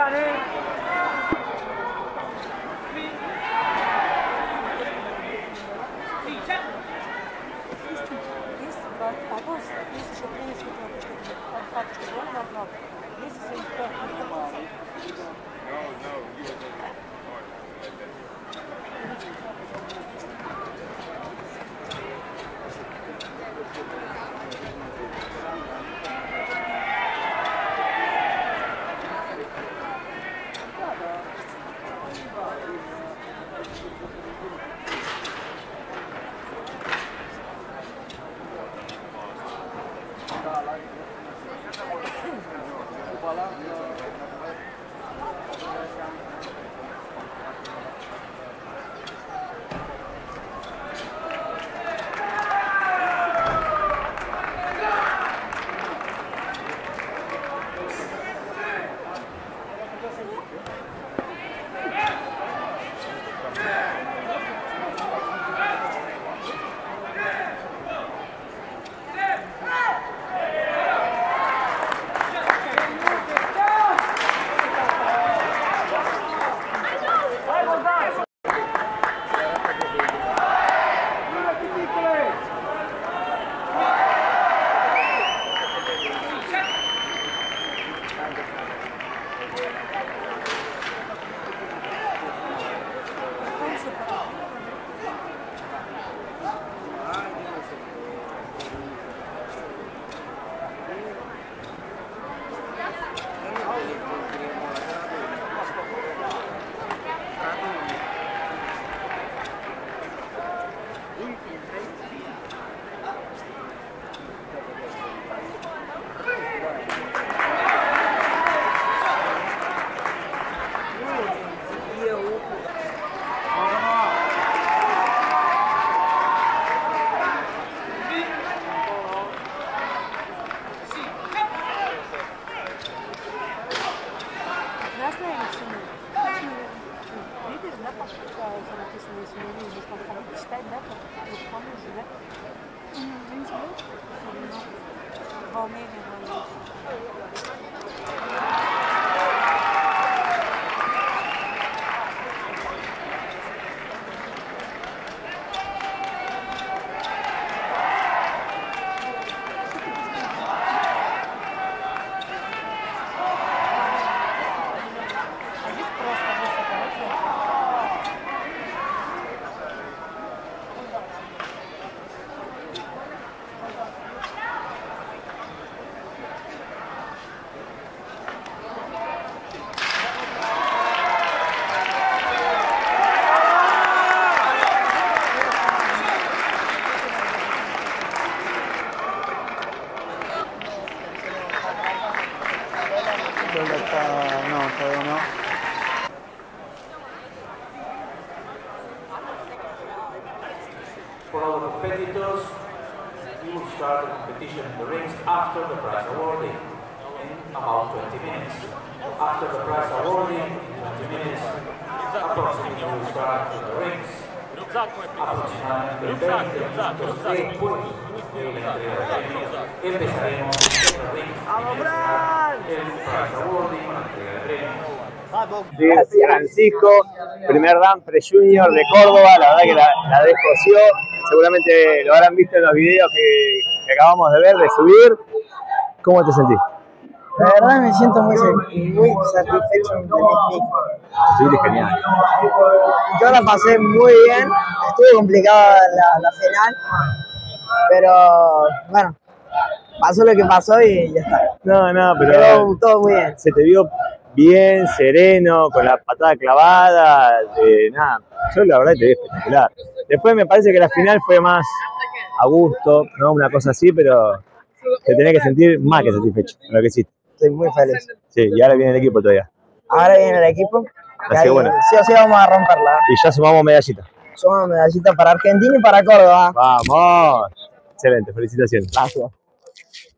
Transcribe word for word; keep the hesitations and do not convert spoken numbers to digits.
For all the competitors, we will start the competition in the rings after the prize awarding in about twenty minutes. After the prize awarding in twenty minutes, approximately we will start in the rings. Aproximadamente veinte minutos después de la entrega del premio, empezaremos en los rings el prize awarding, la entrega del premio. Francisco, primer dan pre-junior de Córdoba, la verdad que la, la descoció, seguramente lo habrán visto en los videos que, que acabamos de ver, de subir. ¿Cómo te sentís? La verdad me siento muy, muy satisfecho de mi equipo. Sí, genial. Yo la pasé muy bien, estuvo complicada la, la final, pero bueno, pasó lo que pasó y ya está. No, no, pero quedó todo muy bien. Se te vio bien, sereno, con la patada clavada, de, nada, yo la verdad te vi espectacular. Después me parece que la final fue más a gusto, ¿no? Una cosa así, pero te tenés que sentir más que satisfecho con lo que hiciste. Estoy muy feliz. Sí, y ahora viene el equipo todavía. Ahora viene el equipo. Así que bueno. Sí o sí vamos a romperla. Y ya sumamos medallita. Sumamos medallita para Argentina y para Córdoba. Vamos. Excelente, felicitaciones. Gracias.